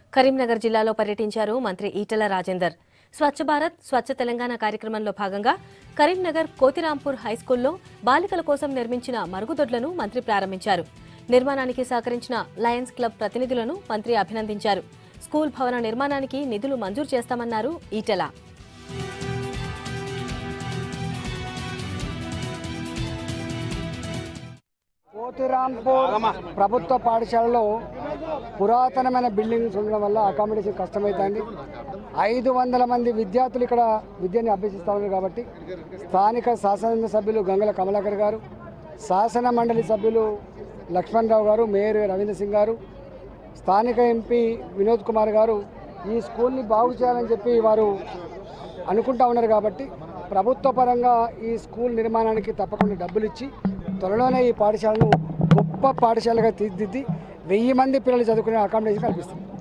కరీంనగర్ జిల్లాలో పర్యటించారు మంత్రి ఈటెల రాజేందర్. స్వచ్ఛ భారత్ స్వచ్ఛ తెలంగాణ కార్యక్రమంలో భాగంగా కరీంనగర్ కోతిరాంపూర్ హైస్కూల్లో బాలికల కోసం నిర్మించిన మరుగుదొడ్లను మంత్రి ప్రారంభించారు. నిర్మాణానికి సహకరించిన లయన్స్ క్లబ్ ప్రతినిధులను మంత్రి అభినందించారు. స్కూల్ భవన నిర్మాణానికి నిధులు మంజూరు చేస్తామన్నారు ఈటెల. కోతిరాంపూర్ ప్రభుత్వ పాఠశాలలో పురాతనమైన బిల్డింగ్స్ ఉండడం వల్ల అకామిడేషన్ కష్టమవుతుంది. 500 మంది విద్యార్థులు ఇక్కడ విద్యని అభ్యసిస్తూ ఉన్నారు. కాబట్టి స్థానిక శాసన సభ్యులు గంగల కమలాకర్ గారు, శాసన మండలి సభ్యులు లక్ష్మణరావు గారు, మేయర్ రవీంద్ర సింగ్ గారు, స్థానిక ఎంపీ వినోద్ కుమార్ గారు ఈ స్కూల్ని బాగు చేయాలని చెప్పి వారు అనుకుంటా ఉన్నారు. కాబట్టి ప్రభుత్వ పరంగా ఈ స్కూల్ నిర్మాణానికి తప్పకుండా డబ్బులు ఇచ్చి త్వరలోనే ఈ పాఠశాలను గొప్ప పాఠశాలగా తీర్చిదిద్ది 1000 మంది పిల్లలు చదువుకునే అకామిడేషన్ కల్పిస్తుంది.